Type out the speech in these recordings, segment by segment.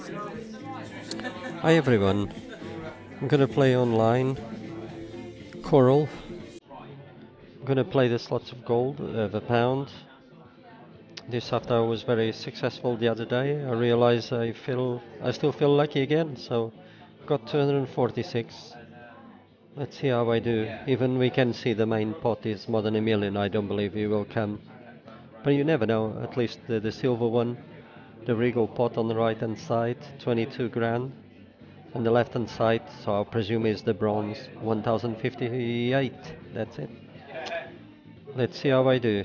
Hi everyone, I'm gonna play online Coral. I'm gonna play the slots of gold of a pound. This after I was very successful the other day, I realize I still feel lucky again, so got 246. Let's see how I do. Even we can see the main pot is more than a million. I don't believe he will come. But you never know, at least the silver one, the regal pot on the right hand side, 22 grand. On the left hand side, so I presume is the bronze, 1058. That's it. Let's see how I do.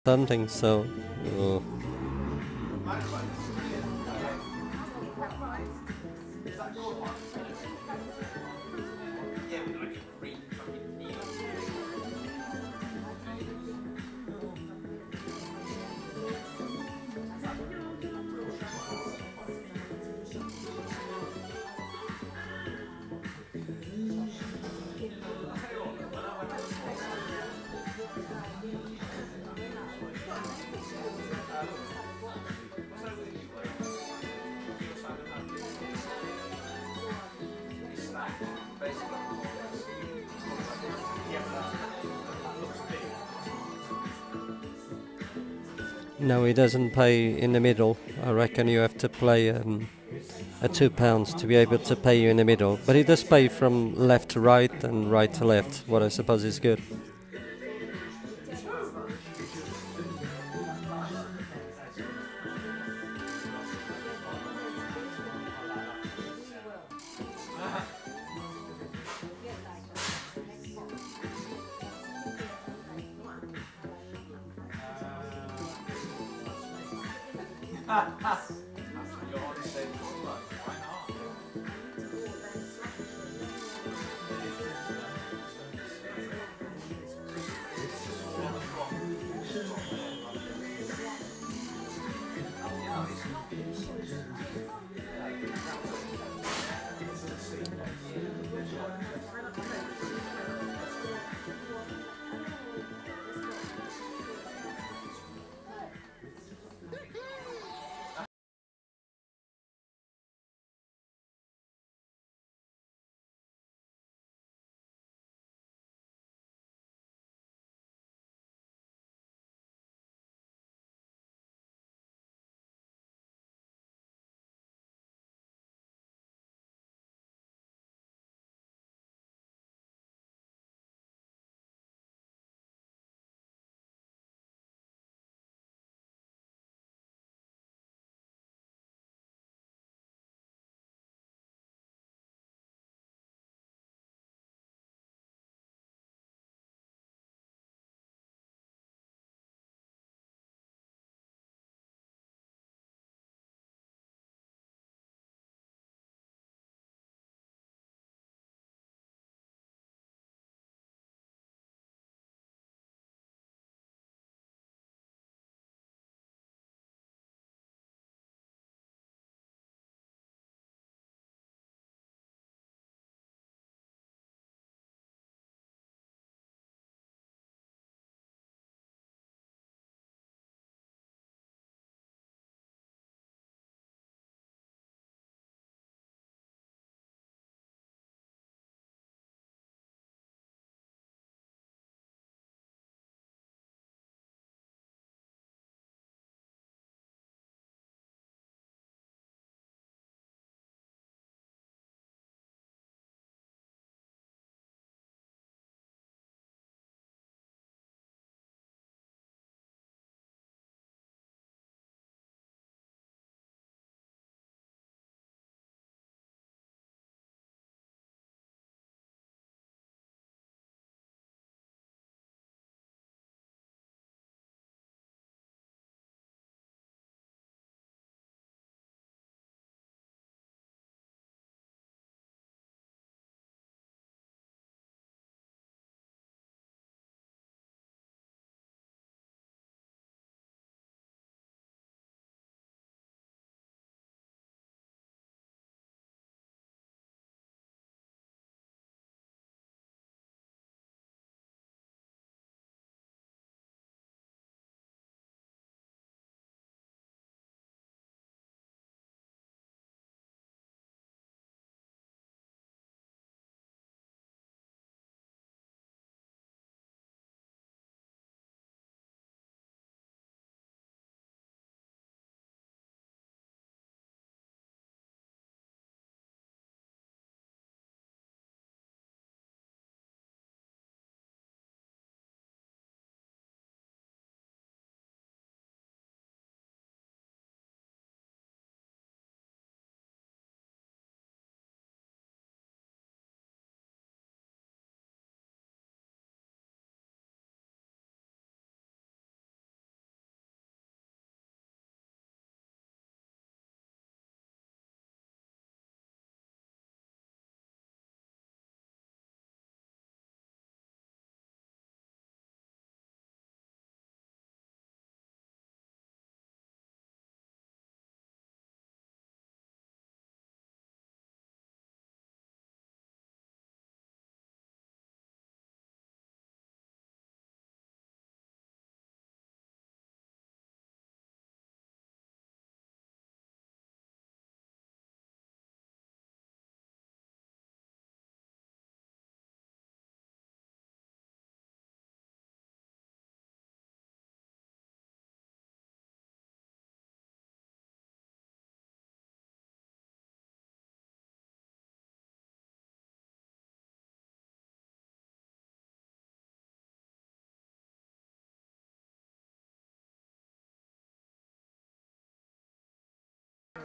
something, so... No, he doesn't pay in the middle. I reckon you have to play a £2 to be able to pay you in the middle. But he does pay from left to right and right to left, what I suppose is good.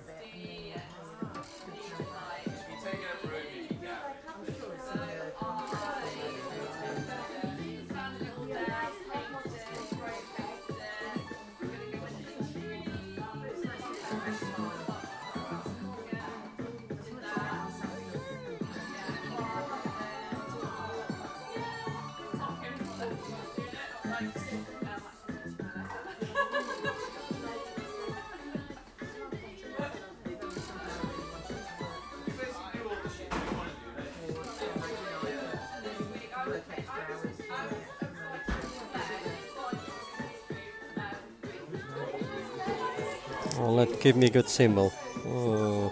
Oh, give me a good symbol. Oh,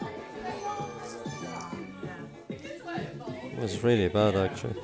it was really bad actually.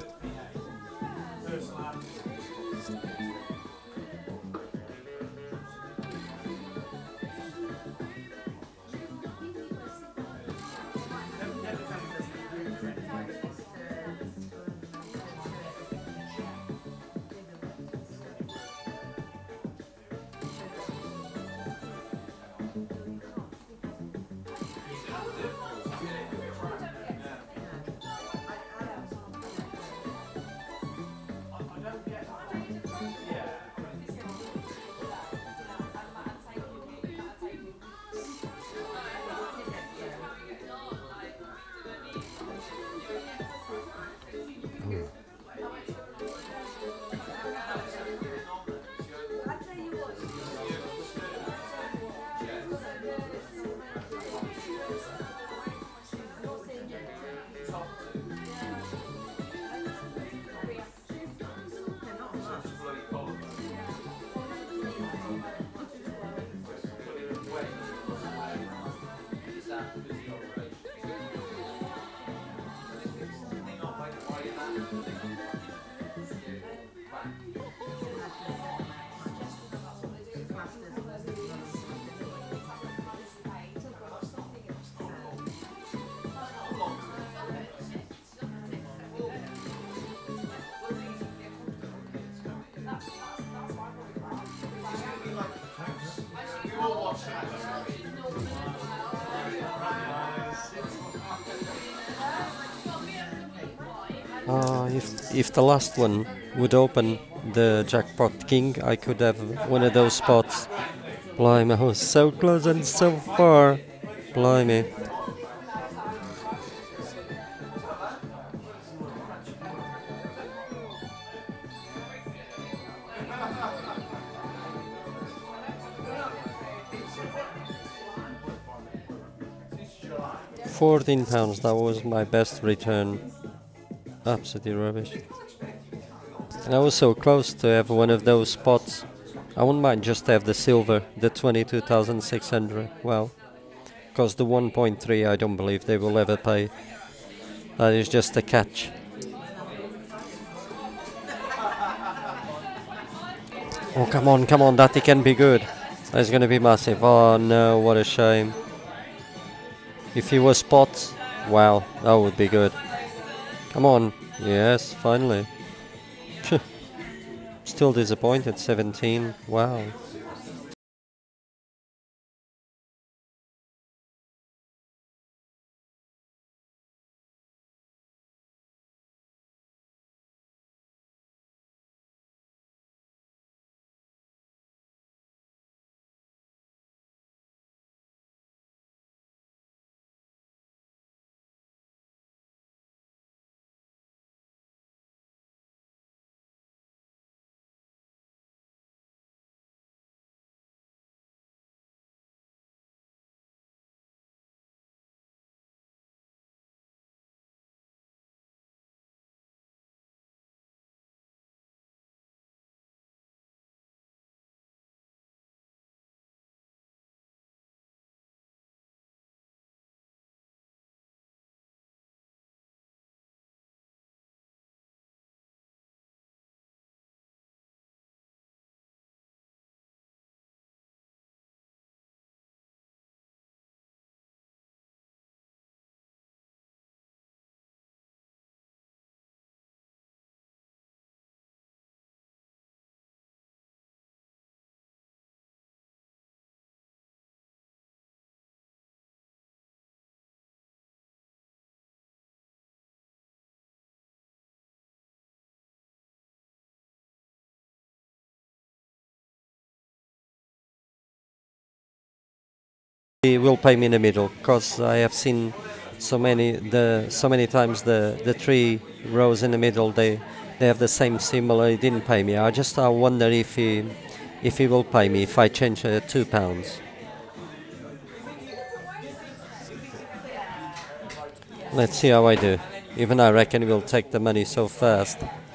If the last one would open the jackpot king, I could have one of those spots. Blimey, I was so close and so far. Blimey. £14, that was my best return. Absolutely rubbish. And I was so close to have one of those spots. I wouldn't mind just have the silver, the 22,600. Well, because the 1.3 I don't believe they will ever pay. That is just a catch. Oh, come on, that it can be good. That's going to be massive. Oh no, what a shame. If he was spots, wow, that would be good. Come on, yes, finally. Still disappointed, 17, wow. he will pay me in the middle, because I have seen so many times the three rows in the middle they have the same symbol. He didn't pay me. I wonder if he will pay me if I change £2. Let's see how I do. Even I reckon he will take the money so fast.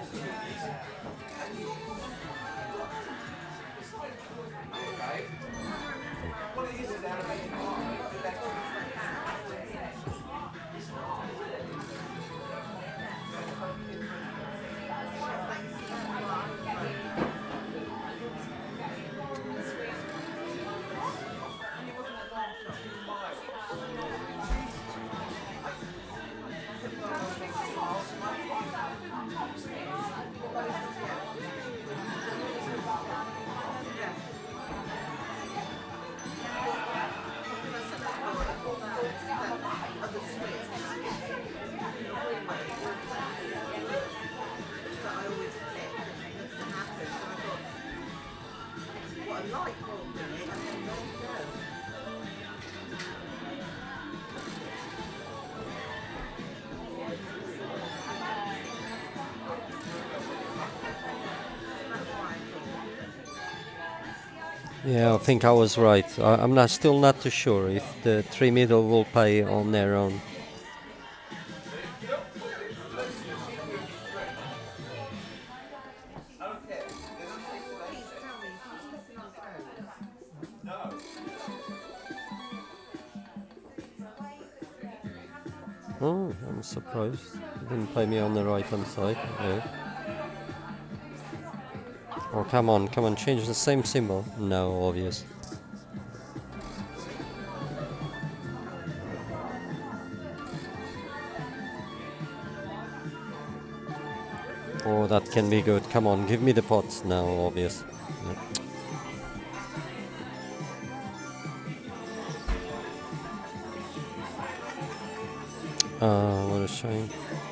Yeah, I think I was right. I'm still not too sure if the three middle will pay on their own. Oh, I'm surprised. He didn't pay me on the right hand side. No. Oh, come on, change the same symbol. No, obvious. Oh, that can be good. Come on, give me the pots now, obvious. Yep. What a shame.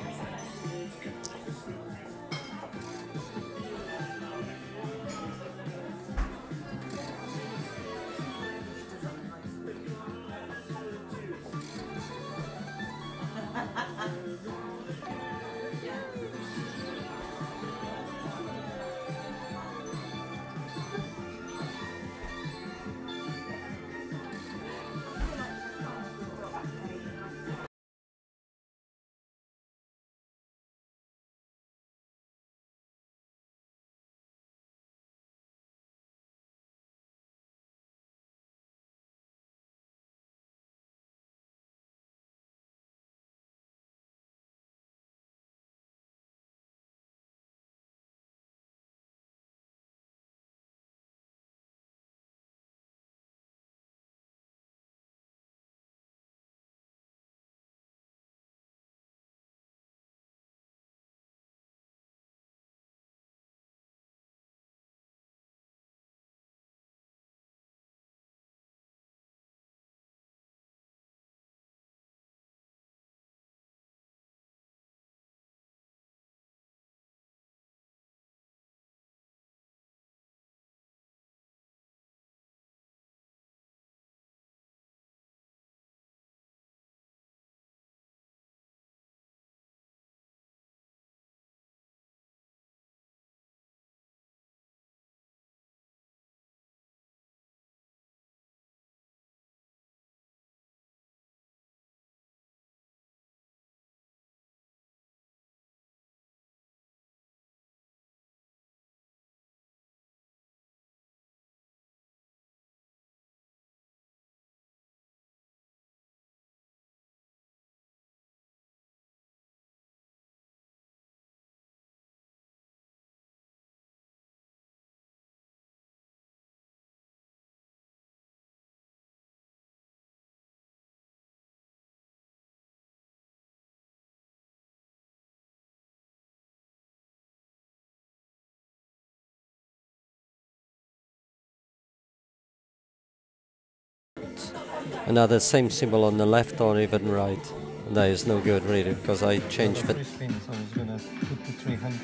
Another same symbol on the left or even right. That is no good really, because I changed it. So I was gonna put the 300.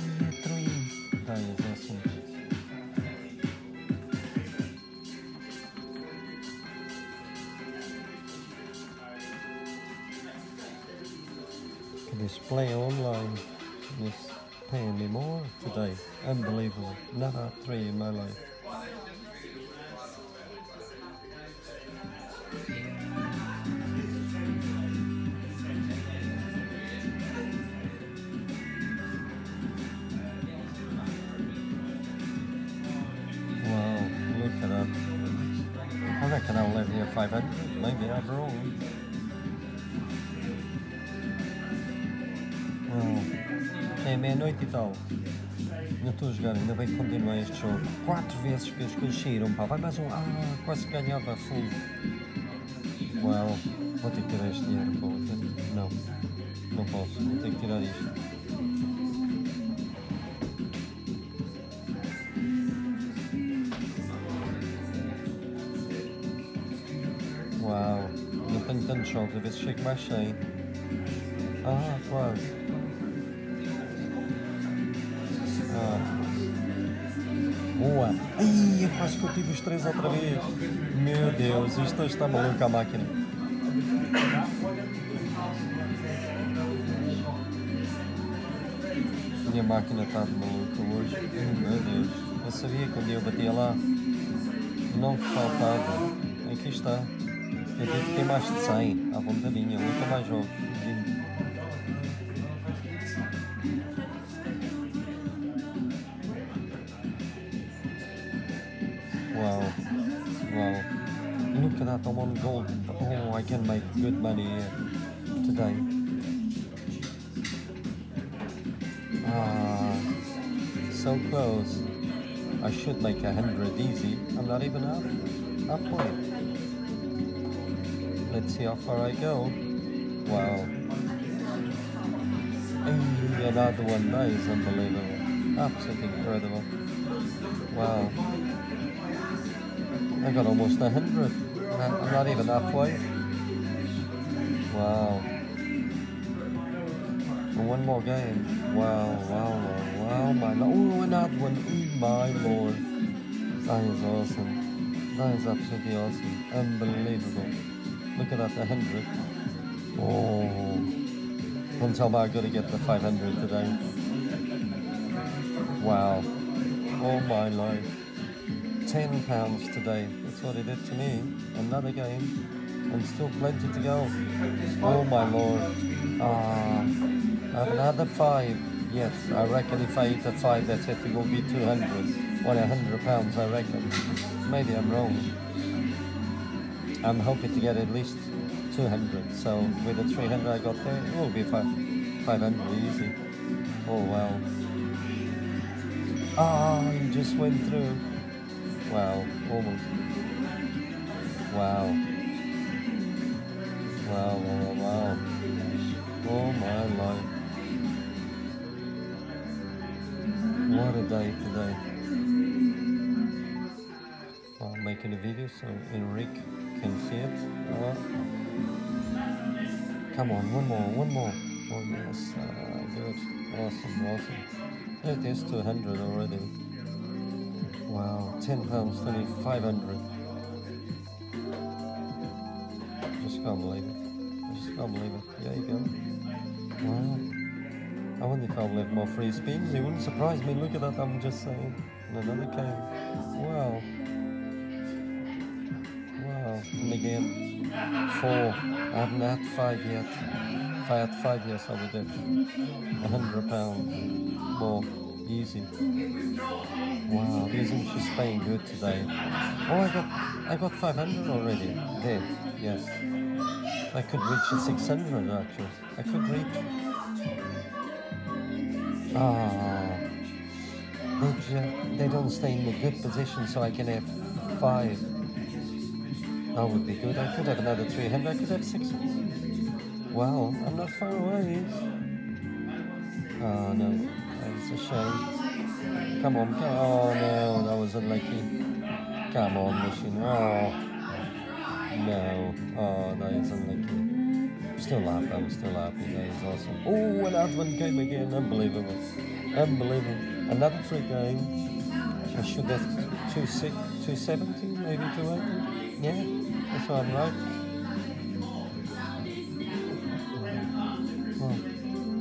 That is awesome. Display online is paying me more today. Unbelievable. Never 3 in my life. Wow, look at that. I reckon I'll live here 500. Maybe I'm wrong. É meia-noite e tal. Ainda estou a jogar, ainda bem que continuei este jogo. 4 vezes que as coisas saíram, pá. Vai mais um. Quase ganhava full. Uau, vou ter que tirar este dinheiro, pá. Não, não posso. Vou ter que tirar isto. Uau, não tenho tantos jogos, a ver se chego mais 100. Quase. Boa! Ai, quase que eu tive os 3 outra vez. Meu Deus, isto está maluco a máquina. Minha máquina está de maluca hoje. Meu Deus, eu sabia que um dia eu batia lá. Não faltava. Aqui está. Eu tive que ter mais de 100 à vontadinha, nunca mais jogos. Wow. Look at that, I'm on gold. Oh, I can make good money here today. So close. I should make 100 easy. I'm not even halfway. Let's see how far I go. Wow. Hey, another one. That is unbelievable. Absolutely incredible. Wow. I got almost 100. I'm not even halfway. Wow. And one more game. Wow, my lord. Oh, another one. Oh, my lord. That is awesome. That is absolutely awesome. Unbelievable. Look at that, 100. Oh. Don't tell me I've got to get the 500 today. Wow. Oh, my life. £10 today. That's what it did to me. Another game. And still plenty to go. Oh my lord. Another 5. Yes, I reckon if I hit a 5, that's it. It will be 200. Or £100, I reckon. Maybe I'm wrong. I'm hoping to get at least 200. So with the 300 I got there, it will be 500 easy. Oh wow. You just went through. Wow, almost. Wow. Wow. Oh my life. What a day today. I'm making a video so Enrique can see it. Come on, one more. Oh yes, good. Awesome. There it is, 200 already. Wow, £10, 500. Just can't believe it. There you go. Wow. I wonder if I'll have more free spins. It wouldn't surprise me. Look at that, I'm just saying. And another game. Wow. And again, 4. I haven't had 5 yet. If I had 5, yes, I would have £100 more. Easy. Wow, isn't she paying good today? Oh, I got 500 already. There, yes. I could reach the 600 actually. I could reach. They don't stay in a good position, so I can have 5. That would be good. I could have another 300. I could have 600. Wow, I'm not far away. Oh no. It's a shame. Come on. Oh no, that was unlucky. Come on, machine. Oh no. Oh, that is unlucky. I'm still happy. That is awesome. Oh, another one came again. Unbelievable. Another free game. I should have 270, maybe 280. Yeah, that's what I'm right.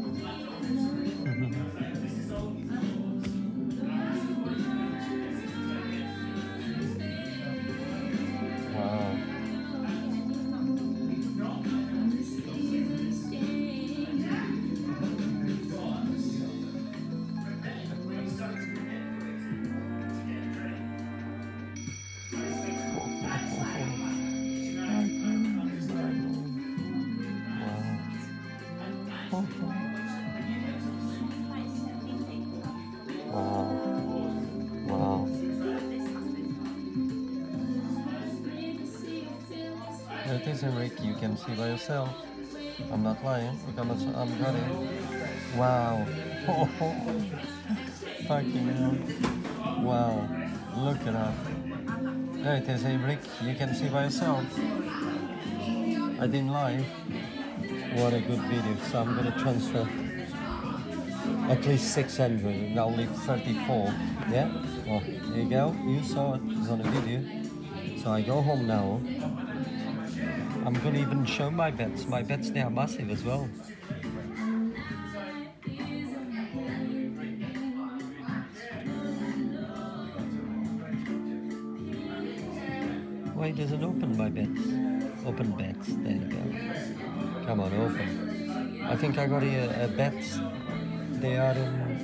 You can see by yourself. I'm not lying. Look how much I'm got it. Wow. Oh, fucking hell. Wow. Look at that. There it is, Rick. You can see by yourself. I didn't lie. What a good video. So I'm gonna transfer at least 600 and I'll leave 34. Yeah? Oh, there you go. You saw it. It's on a video. So I go home now. I'm gonna even show my bets. My bets, they are massive as well. Why doesn't open my bets? Open bets. There you go. Come on, open. I think I got here bets. They are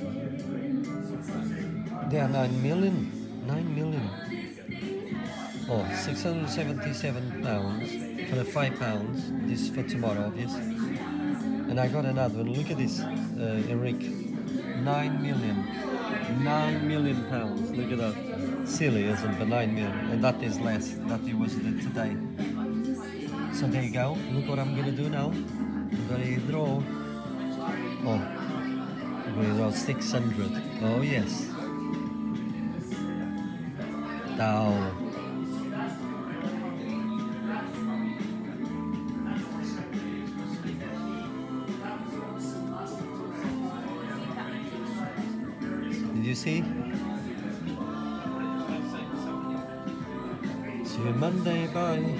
9 million. 9 million. Oh, 677 pounds for the £5. This is for tomorrow, obviously. And I got another one. Look at this, Eric. 9 million. 9 million pounds. Look at that. Silly, isn't it? But 9 million. And that is less. That it was today. So there you go. Look what I'm gonna do now. I'm gonna draw. Oh, I'm gonna draw 600. Oh yes. Down. Did you see? See you Monday. Bye.